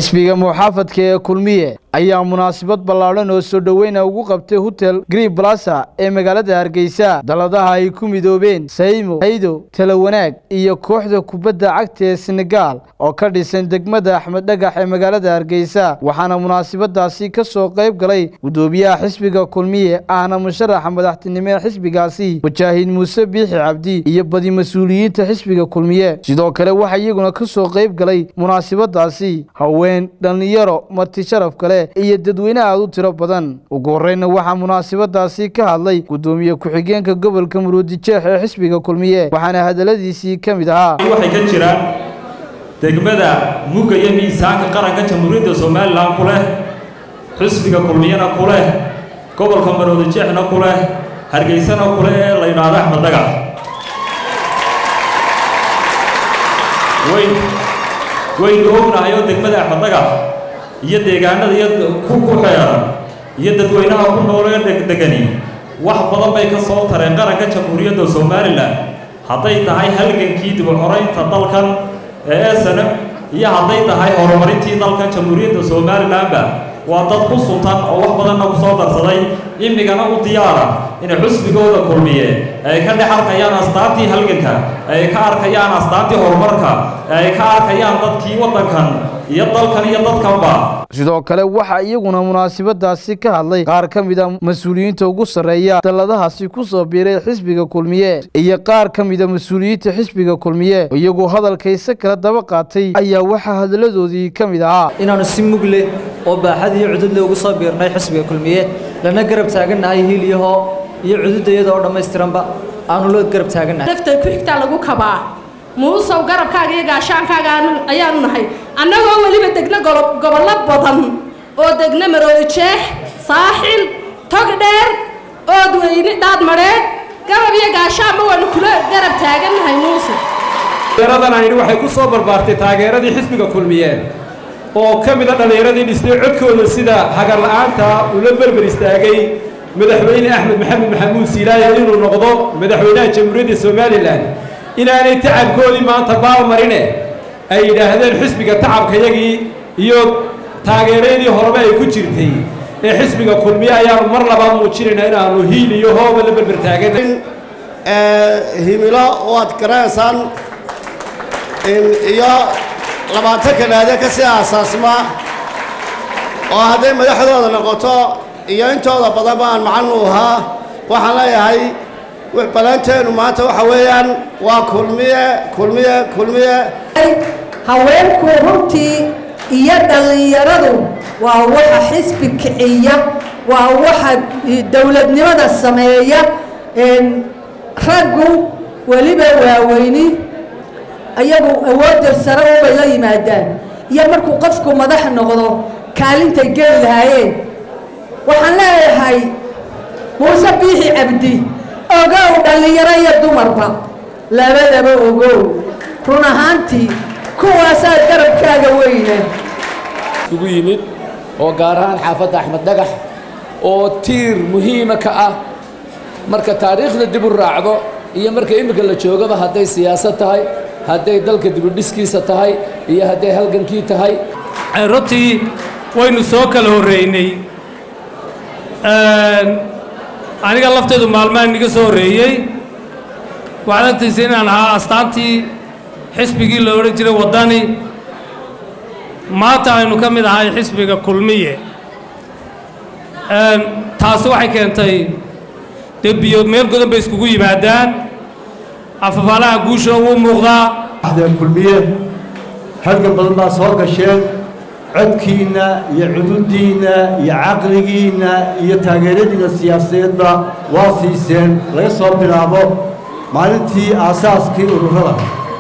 xisbiga muxaafadka ee kulmiye ayaa munaasabad ballaaran oo soo dhaweyn ugu qabtay hotel Green Plaza ee magaalada Hargeysa. daladaha ay ku midoobeen Saymo, Haydo, Talawanaag iyo kooxda kubadda cagta ee Senegal oo ka dhisan degmada Axmed Dhagax ee magaalada Hargeysa. waxaana munaasabadaasi ka soo qayb galay gudoomiyaha xisbiga kulmiye ahna musharaxa madaxtinimada xisbigaasi Wajahin Muuse Biixi Cabdi iyo badi mas'uuliyiinta xisbiga kulmiye. sidoo kale waxa iyaguna ka soo qayb galay munaasabadaasi haween, dhalinyaro, marti sharaf kale iyo dadweynaha aad u tiro badan. ugu horreynna waxaa munaasabadaasi ka hadlay gudoomiye ku-xigeenka gobolka Muruudijeex ee xisbiga kulmiye, waxaana hadaladiisii ka mid ahaa waxay ka jiraan degmada Muga iyo miisaanka qaranka Jamhuuriyadda Soomaaliland ku leh, xisbiga kulmiyana ku leh, gobolka Muruudijeexna ku leh, Hargeysana ku leh ee la yiraahdo Axmed Dhagax. way ognahay degmada Axmed Dhagax iyo deegaanada iyo ku xeeran iyo dadweynaha ku nool ee degani wax badan bay ka soo tareen qaranka Jamhuuriyadda Soomaaliland. hadday tahay halgankii dib u xoreynta dalkan ee sana iyo hadday tahay horumarintii dalka Jamhuuriyadda Soomaaliland waa dad ku suntan oo wax badan ku soo darsaday imigana u diyaara in xisbigooda kulmiye ay ka dhaxalkayaan astaantii halganka, ay ka arkayaan astaantii horumarka, ay ka arkayaan dadkii wadankan iyo dalkan iyo dadkanba. sidoo kale waxa iyaguna munaasabadaasi ka hadlay qaar ka mid ah mas'uuliyiinta ugu sareeya daladahaasi ku soo biiray xisbiga kulmiye iyo qaar ka mid ah mas'uuliyiinta xisbiga kulmiye iyagoo hadalkaysa kala daba qaatay ayaa waxa hadaladoodii ka mid ahaa inaanu si mugle oo baaxad iyo cudud leh ugu soo biirnay xisbiga kulmiye lana garab taaganahay hiiliyaho iyo cududayada oo dhameystiranba aanu loo garab taaganahay dadka ku xigta lagu kabaa muusow garabkaaga iyo gaashaankaaga ayaanu nahay annagoo waliba degna gobollo badan oo degna Maroodijeex, Saaxil, Togdheer, Oodweyne, Daadmareed, garab iyo gaashaanba waanu kula garab taaganahay muusow. taageeradan aynu waxay ku soo barbaartay taageeradii xisbiga kulmiye oo ka mid ah dhalinyaradii dhistay codkooda sida hagar la'aanta uu la berber istaagay madaxweyne Axmed Maxamed Maxamuud Siilaaye inuu noqdo madaxweynaha Jamhuuriyadda Soomaaliland. inaanay tacabkoodii maanta baalmarine ay yidhaahdeen xisbiga tacabkayagii iyo taageeradii horeba ay ku jirtay ee xisbiga kulmiye ayaanu mar labaad muujinaynaa inaanu hiil iyo hooba la berber taagan himilo oo aad garaysaan iyo 20 kanaade ka sii aasaasma oo hadday madaxdooda noqoto iyo intooda badan baan macallin u ahaa. waxaan leeyahay balanteenu maanta waxa weeyaan waa kulmiye haweenku runtii iyo dhalinyaradu waa waxa xisbi kiciya, waa waxa dawladnimada sameeya. raggu waliba waaweyni ayagu awood sare u bay la yimaadaan iyo markuu qofku madax noqdo kaalintay geli lahaayeen. waxaan leeyahay Muuse Biixi Cabdi ogow dhalinyaro iyo dumarba labadaba ogow run ahaantii kuwaasaa garabkaaga weyne ugu yimid oo gaar ahaan xaafadda Axmed Dhagax oo tiir muhiima ka ah marka taariikhda dib u raacdo iyo marka imika la joogaba hadday siyaasad tahay, hadday dalka dib u dhiskiisa tahay iyo hadday halgankii tahay. runtii waynu soo kala horeynay aniga lafteedu maalmahan iga soo horeeyay waxaan antaysay inaan ahaa astaantii xisbigii la odhan jiray wadani. maanta aynu ka mid ahay xisbiga kulmiye. taasi waxay keentay debiyo meel godan bay iskugu yimaadaan afafaalaha guusha uu muuqdaa. axdan kulmiye halgan badan baa soo gasheen codkiina iyo cududiina iyo caqligiina iyo taageeradiina siyaasadeedba waa siiseen laga soo bilaabo maalintii aasaaskii ururada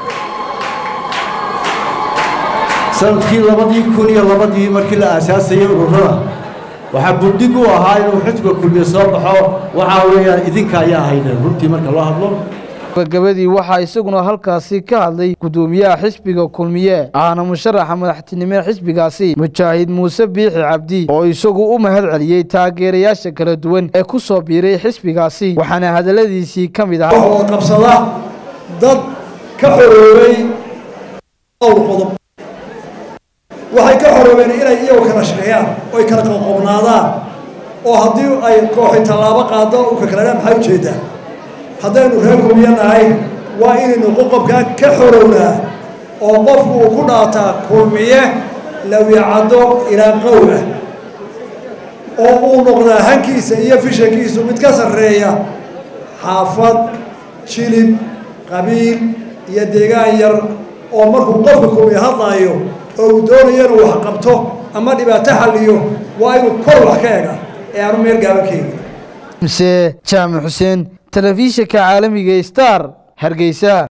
sanadkii 2002 markii la aasaasayay ururada waxaa buddig u ahaa inuu xisbiga kulmiye soo baxo. waxaa weeyaan idinka ayaa haydeen runtii marka loo hadlo. gabadii waxaa isaguna halkaasi ka hadlay gudoomiyaha xisbiga kulmiye ahna musharaxa madaxtinimada xisbigaasi Wajahin Muuse Biixi Cabdi oo isagu u mahad celiyay taageerayaasha kala duwan ee ku soo biiray xisbigaasi. waxaana hadaladiisii ka mid ahaa oo qabsada dad ka xoroobay qodob waxay ka xoroobeen inay iyagu kala shaqeeyaan oo ay kala qoqobnaadaan oo haddii ay kooxi tallaabo qaado u ka kalena maxay ujeedaa haddaynu reer kulmiye nahay waa inaynu qoqobkaa ka xorownaa oo qofku uu ku dhaataa kulmiye lawicaddo ilaa qowl ah oo uu noqdaa hankiisa iyo fishankiisu mid ka sarreeya xaafad jilib qabiil iyo deegaan yar oo markuu qofka kulmiye hadlaayo oo uu doonayo inuu wax qabto ama dhibaato xalliyo waa inuu kor wax ka ega ee aanu meel gaaban ka egin mise jaamac xuseen telefishinka caalamiga star hargeysa.